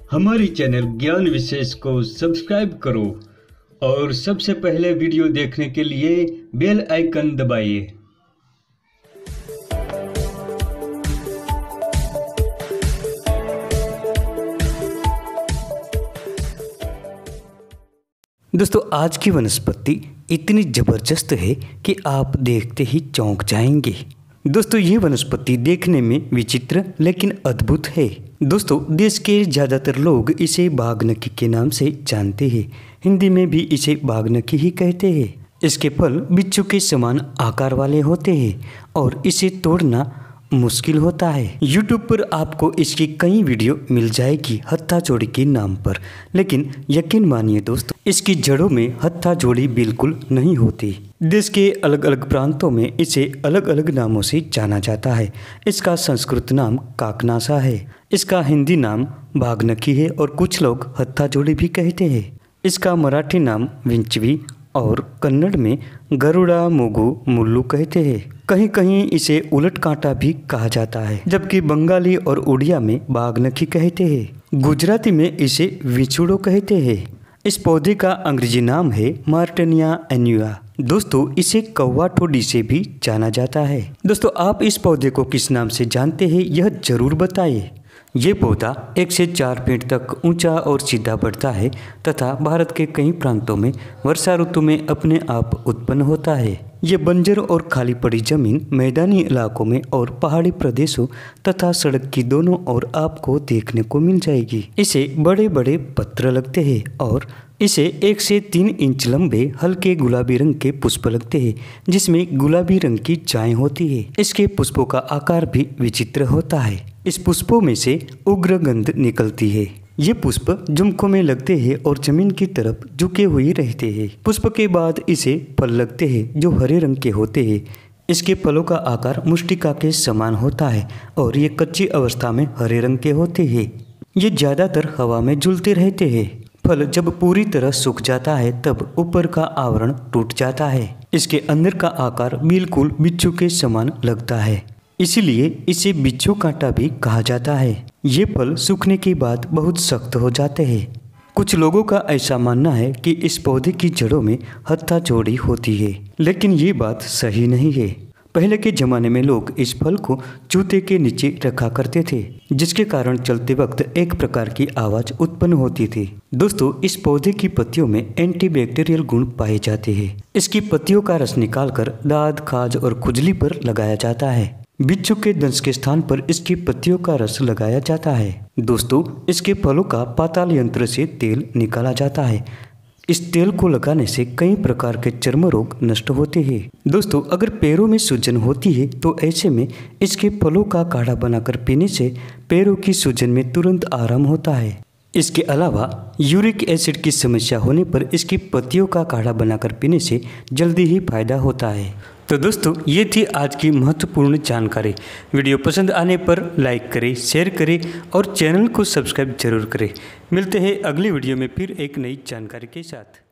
हमारे चैनल ज्ञान विशेष को सब्सक्राइब करो और सबसे पहले वीडियो देखने के लिए बेल आइकन दबाइए। दोस्तों, आज की वनस्पति इतनी ज़बरदस्त है कि आप देखते ही चौंक जाएंगे। दोस्तों, ये वनस्पति देखने में विचित्र लेकिन अद्भुत है। दोस्तों, देश के ज़्यादातर लोग इसे बाघनकी के नाम से जानते हैं। हिंदी में भी इसे बाघनकी ही कहते हैं। इसके फल बिच्छू के समान आकार वाले होते हैं और इसे तोड़ना मुश्किल होता है। YouTube पर आपको इसकी कई वीडियो मिल जाएगी हत्था जोड़ी के नाम पर, लेकिन यकीन मानिए दोस्तों, इसकी जड़ों में हत्था जोड़ी बिल्कुल नहीं होती। देश के अलग अलग प्रांतों में इसे अलग अलग नामों से जाना जाता है। इसका संस्कृत नाम काकनासा है, इसका हिंदी नाम बाघनकी है और कुछ लोग हत्था जोड़ी भी कहते हैं। इसका मराठी नाम विंचवी और कन्नड़ में गरुड़ा मुगु मुल्लू कहते हैं। कहीं कहीं इसे उलट कांटा भी कहा जाता है, जबकि बंगाली और उड़िया में बाघनकी कहते हैं। गुजराती में इसे विछुड़ो कहते हैं। इस पौधे का अंग्रेजी नाम है मार्टनिया एन्युआ। दोस्तों, इसे कौवा ठोडी से भी जाना जाता है। दोस्तों, आप इस पौधे को किस नाम से जानते हैं यह जरूर बताइए। ये पौधा 1 से 4 फीट तक ऊंचा और सीधा बढ़ता है तथा भारत के कई प्रांतों में वर्षा ऋतु में अपने आप उत्पन्न होता है। ये बंजर और खाली पड़ी जमीन, मैदानी इलाकों में और पहाड़ी प्रदेशों तथा सड़क की दोनों ओर आपको देखने को मिल जाएगी। इसे बड़े बड़े पत्र लगते हैं और इसे 1 से 3 इंच लंबे हल्के गुलाबी रंग के पुष्प लगते हैं, जिसमें गुलाबी रंग की जाएं होती है। इसके पुष्पों का आकार भी विचित्र होता है। इस पुष्पों में से उग्र गंध निकलती है। ये पुष्प झुमकों में लगते हैं और जमीन की तरफ झुके हुए रहते हैं। पुष्प के बाद इसे फल लगते हैं जो हरे रंग के होते हैं। इसके फलों का आकार मुष्टिका के समान होता है और ये कच्ची अवस्था में हरे रंग के होते हैं। ये ज़्यादातर हवा में झूलते रहते हैं। फल जब पूरी तरह सूख जाता है तब ऊपर का आवरण टूट जाता है। इसके अंदर का आकार बिल्कुल बिच्छू के समान लगता है, इसीलिए इसे बिच्छू कांटा भी कहा जाता है। ये फल सूखने के बाद बहुत सख्त हो जाते हैं। कुछ लोगों का ऐसा मानना है कि इस पौधे की जड़ों में हत्था जोड़ी होती है, लेकिन ये बात सही नहीं है। पहले के ज़माने में लोग इस फल को जूते के नीचे रखा करते थे, जिसके कारण चलते वक्त एक प्रकार की आवाज़ उत्पन्न होती थी। दोस्तों, इस पौधे की पत्तियों में एंटीबैक्टीरियल गुण पाए जाते हैं। इसकी पत्तियों का रस निकालकर दाद, खाज और खुजली पर लगाया जाता है। बिच्छू के दंश के स्थान पर इसकी पत्तियों का रस लगाया जाता है। दोस्तों, इसके फलों का पाताल यंत्र से तेल निकाला जाता है। इस तेल को लगाने से कई प्रकार के चर्म रोग नष्ट होते हैं। दोस्तों, अगर पैरों में सूजन होती है तो ऐसे में इसके फलों का काढ़ा बनाकर पीने से पैरों की सूजन में तुरंत आराम होता है। इसके अलावा यूरिक एसिड की समस्या होने पर इसकी पत्तियों का काढ़ा बनाकर पीने से जल्दी ही फायदा होता है। तो दोस्तों, ये थी आज की महत्वपूर्ण जानकारी। वीडियो पसंद आने पर लाइक करें, शेयर करें और चैनल को सब्सक्राइब जरूर करें। मिलते हैं अगली वीडियो में फिर एक नई जानकारी के साथ।